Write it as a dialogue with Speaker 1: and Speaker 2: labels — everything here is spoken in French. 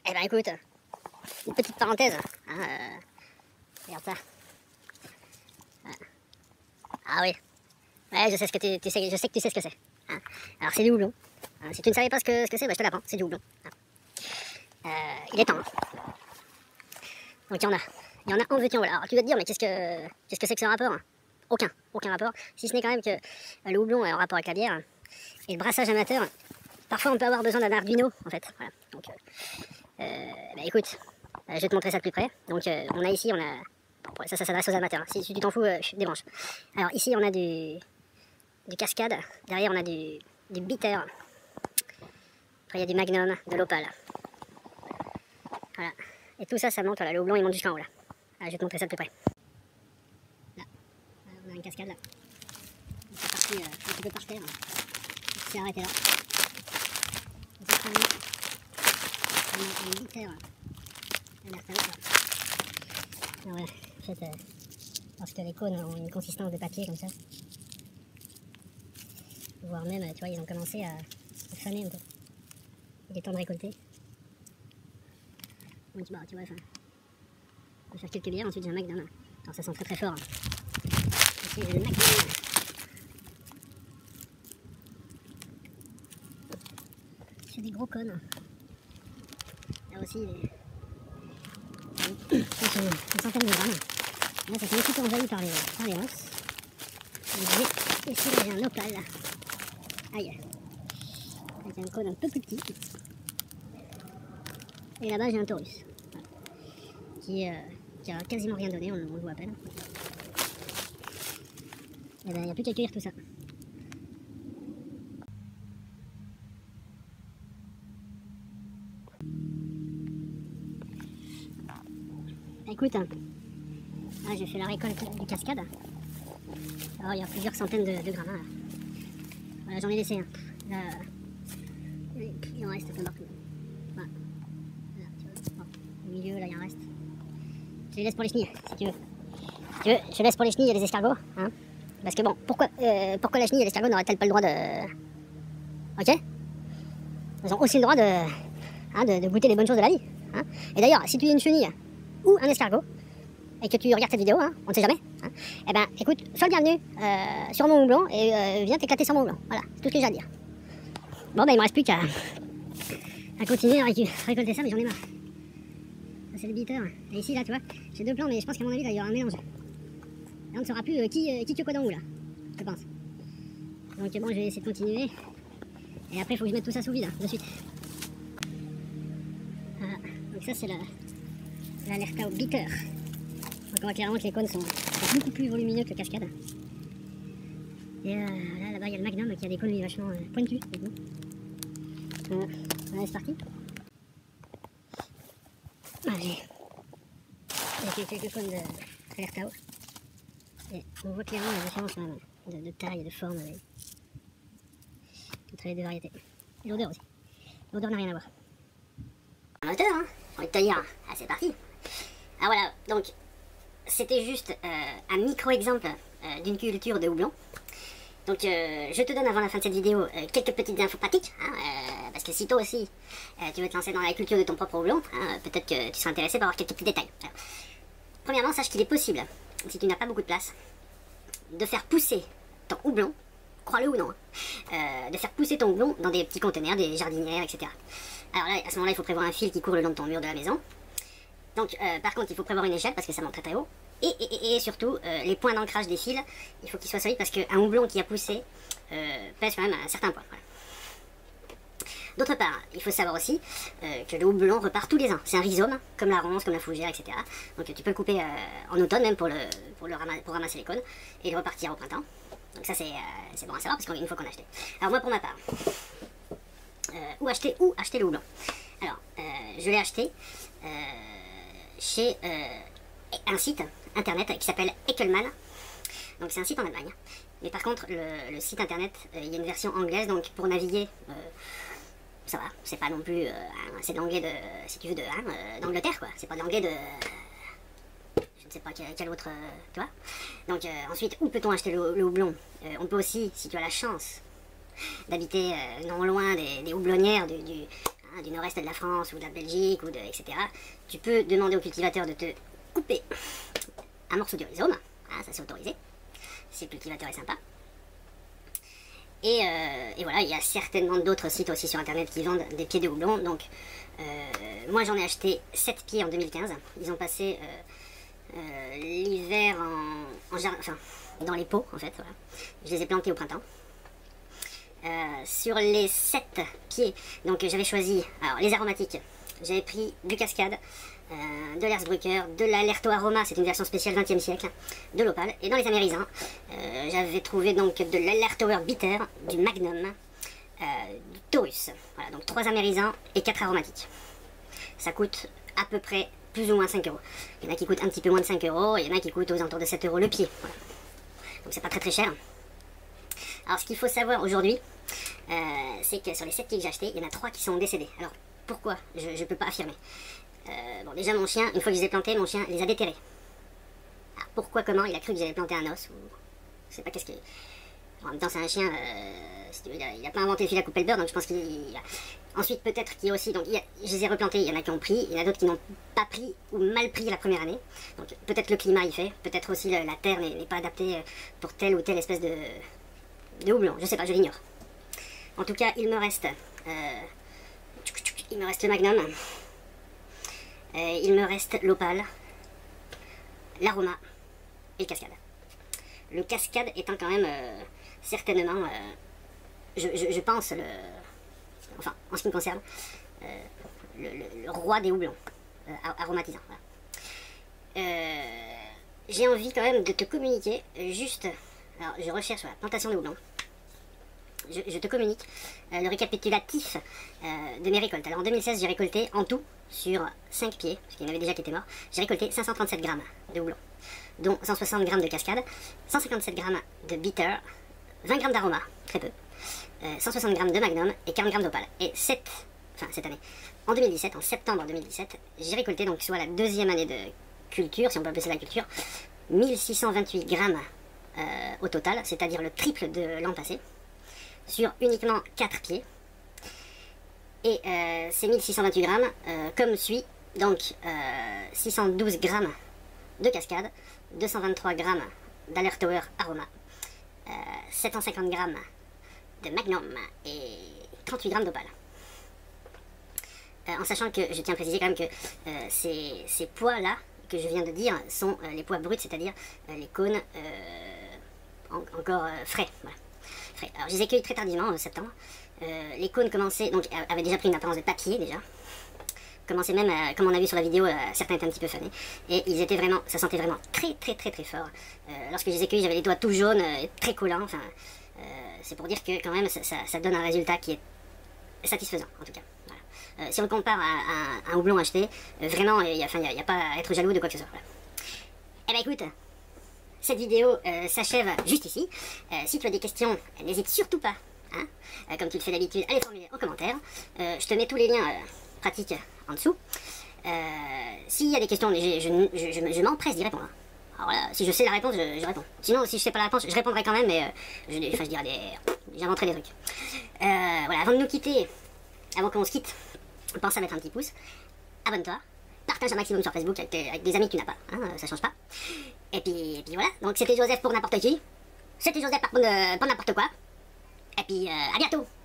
Speaker 1: Eh ben écoute, une petite parenthèse. Hein, regarde ça. Ah oui. Ouais, je sais ce que tu sais, je sais que tu sais ce que c'est. Hein. Alors c'est du houblon. Hein, si tu ne savais pas ce que c'est, bah, je te l'apprends, c'est du houblon. Hein. Il est temps. Hein. Donc il y en a en veux-tu en voilà. Alors tu vas te dire, mais qu'est-ce que c'est que ce rapport? Hein? Aucun rapport. Si ce n'est quand même que le houblon est en rapport avec la bière et le brassage amateur. Parfois on peut avoir besoin d'un Arduino en fait. Voilà. Donc bah, écoute, je vais te montrer ça de plus près. Donc on a ici, bon, ça s'adresse aux amateurs. Hein. Si tu t'en fous, débranche. Alors ici on a du cascade. Derrière on a du bitter. Après il y a du magnum, de l'opale. Voilà. Et tout ça, ça monte, voilà, le houblon il monte jusqu'en haut là. Je vais te montrer ça de plus près. Là, on a une cascade là. C'est parti un petit peu par terre. Il s'est arrêté là. On a une bitter. Voilà, en fait, parce que les cônes ont une consistance de papier comme ça. Voire même, tu vois, ils ont commencé à faner un peu. Il est temps de récolter. Donc, bah, tu vois, enfin, on va faire quelques bières, ensuite j'ai un magnum. Alors ça sent très fort. Ici j'ai le magnum. C'est des gros cônes. Là aussi, c'est une centaine de grammes. Là, ça s'est un petit peu envahi par les ronces. Et ici, là, j'ai un opale. Aïe. Avec un cône un peu plus petit. Et là-bas, j'ai un taurus. Voilà. Qui a quasiment rien donné, on le voit à peine. Et ben, il n'y a plus qu'à cueillir tout ça. Écoute, hein, là, j'ai fait la récolte du cascade. Alors, il y a plusieurs centaines de grammes. Là. Voilà, j'en ai laissé un. Là, il en reste un peu partout. Voilà. Là, tu vois. Bon, au milieu, là, il en reste. Je les laisse pour les chenilles, si tu veux. Si tu veux, je laisse pour les chenilles et les escargots. Hein, parce que bon, pourquoi la chenille et l'escargot n'auraient-elles pas le droit de... Ok? Ils ont aussi le droit de goûter les bonnes choses de la vie. Hein. Et d'ailleurs, si tu es une chenille ou un escargot, et que tu regardes cette vidéo, hein, on ne sait jamais, hein, eh ben écoute, sois le bienvenu sur mon houblon et viens t'éclater sur mon houblon. Voilà, c'est tout ce que j'ai à dire. Bon, ben il me reste plus qu'à continuer à récolter ça, mais j'en ai marre. Ça, c'est le bitter. Et ici, là, tu vois, j'ai deux plants, mais je pense qu'à mon avis, là, il y aura un mélange. Là, on ne saura plus qui tue quoi dans où, là, je pense. Donc, bon, je vais essayer de continuer. Et après, il faut que je mette tout ça sous vide, de suite. Voilà. Donc, ça, c'est l'Alerta au bitter. Donc, on voit clairement que les cônes sont beaucoup plus volumineux que le cascade. Et là-bas, il y a le magnum qui a des cônes vachement pointus. Voilà, c'est parti. Allez. Il y a quelques cônes d'Alerta. Et on voit clairement la différence même de taille et de forme entre les deux variétés. Et l'odeur aussi. L'odeur n'a rien à voir. Un moteur, hein, j'ai envie de te dire. Ah, c'est parti. Ah voilà, donc c'était juste un micro-exemple d'une culture de houblon. Donc je te donne avant la fin de cette vidéo quelques petites infos pratiques, hein, parce que si toi aussi tu veux te lancer dans la culture de ton propre houblon, hein, peut-être que tu seras intéressé par avoir quelques petits détails. Alors, premièrement, sache qu'il est possible, si tu n'as pas beaucoup de place, de faire pousser ton houblon, crois-le ou non, de faire pousser ton houblon dans des petits conteneurs, des jardinières, etc. Alors là, à ce moment-là, il faut prévoir un fil qui court le long de ton mur de la maison. Donc par contre, il faut prévoir une échelle parce que ça monte très très haut. Et surtout, les points d'ancrage des fils, il faut qu'ils soient solides parce qu'un houblon qui a poussé pèse quand même un certain poids. Voilà. D'autre part, il faut savoir aussi que le houblon repart tous les ans. C'est un rhizome, comme la ronce, comme la fougère, etc. Donc tu peux le couper en automne même pour ramasser les cônes et le repartir au printemps. Donc ça c'est bon à savoir parce qu'une fois qu'on a acheté. Alors moi pour ma part, où acheter le houblon? Alors je l'ai acheté chez un site internet qui s'appelle Eckelmann. Donc c'est un site en Allemagne. Mais par contre le site internet, il y a une version anglaise, donc pour naviguer ça va, c'est pas non plus c'est de l'anglais de, si tu veux, d'Angleterre quoi, c'est pas de l'anglais de je ne sais pas quel autre, tu vois. Donc ensuite, où peut-on acheter le houblon? On peut aussi, si tu as la chance d'habiter non loin des houblonnières hein, du nord-est de la France ou de la Belgique ou etc., tu peux demander au cultivateur de te couper un morceau du rhizome, hein, ça c'est autorisé, si le cultivateur est sympa. Et voilà, il y a certainement d'autres sites aussi sur internet qui vendent des pieds de houblon. Donc moi j'en ai acheté 7 pieds en 2015. Ils ont passé l'hiver en jardin, enfin dans les pots en fait, voilà. Je les ai plantés au printemps. Sur les 7 pieds, donc j'avais choisi alors, les aromatiques. J'avais pris du Cascade, de l'Erzbrücker, de l'Alerto Aroma, c'est une version spéciale 20e siècle, de l'Opale. Et dans les amérysins, j'avais trouvé donc de l'Alertower Bitter, du Magnum, du Taurus. Voilà, donc 3 amérysins et 4 aromatiques. Ça coûte à peu près plus ou moins 5 euros. Il y en a qui coûtent un petit peu moins de 5 euros, il y en a qui coûtent aux alentours de 7 euros le pied. Voilà. Donc c'est pas très cher. Alors ce qu'il faut savoir aujourd'hui, c'est que sur les 7 pieds que j'ai achetés, il y en a 3 qui sont décédés. Alors pourquoi? Je ne peux pas affirmer. Bon, déjà mon chien, une fois que je les ai plantés, mon chien les a déterrés. Alors pourquoi, comment? Il a cru que j'avais planté un os, ou je sais pas qu'est-ce que... En même temps c'est un chien, il n'a pas inventé le fil à couper le beurre, donc je pense qu'il a... Ensuite peut-être qu'il y a aussi, donc je les ai replantés, il y en a qui ont pris, il y en a d'autres qui n'ont pas pris ou mal pris la première année. Donc peut-être le climat y fait, peut-être aussi la terre n'est pas adaptée pour telle ou telle espèce de houblon, je sais pas, je l'ignore. En tout cas, il me reste le Magnum, il me reste l'Opale, l'Aroma et le Cascade. Le Cascade étant quand même certainement, je pense, enfin, en ce qui me concerne, le roi des houblons aromatisants. Voilà. J'ai envie quand même de te communiquer juste, alors je recherche la plantation de houblon. Je te communique le récapitulatif de mes récoltes. Alors en 2016, j'ai récolté en tout, sur 5 pieds, parce qu'il y en avait déjà qui étaient morts, j'ai récolté 537 grammes de houblon, dont 160 grammes de Cascade, 157 grammes de Bitter, 20 grammes d'Aroma, très peu, 160 grammes de Magnum et 40 grammes d'Opale. Et cette année, en 2017, en septembre 2017, j'ai récolté, donc soit la deuxième année de culture, si on peut appeler ça la culture, 1628 grammes au total, c'est-à-dire le triple de l'an passé, sur uniquement 4 pieds. Et ces 1628 grammes, comme suit, donc 612 grammes de Cascade, 223 grammes d'Alertower Aroma, 750 grammes de Magnum et 38 grammes d'Opale. En sachant que, je tiens à préciser quand même que ces poids-là, que je viens de dire, sont les poids bruts, c'est-à-dire les cônes encore frais. Voilà. Alors je les ai cueillis très tardivement en septembre. Les cônes commençaient, donc avaient déjà pris une apparence de papier déjà. Commençaient même, comme on a vu sur la vidéo, certains étaient un petit peu fanés. Et ils étaient vraiment, ça sentait vraiment très fort. Lorsque je les ai cueillis, j'avais les doigts tout jaunes, très collants. Enfin, c'est pour dire que quand même ça donne un résultat qui est satisfaisant en tout cas. Voilà. Si on compare à un houblon acheté, vraiment il n'y a pas à être jaloux de quoi que ce soit. Voilà. Eh ben écoute, cette vidéo s'achève juste ici. Si tu as des questions, n'hésite surtout pas, hein, comme tu le fais d'habitude, à les formuler en commentaire. Je te mets tous les liens pratiques en dessous. S'il y a des questions, je m'empresse d'y répondre. Alors là, si je sais la réponse, je réponds. Sinon, si je sais pas la réponse, je répondrai quand même, mais j'inventerai des trucs. Voilà, avant de nous quitter, avant qu'on se quitte, pense à mettre un petit pouce, abonne-toi, partage un maximum sur Facebook avec des amis que tu n'as pas, hein, ça change pas. Et puis voilà, donc c'était Joseph pour n'importe qui, c'était Joseph pour n'importe quoi, et puis à bientôt.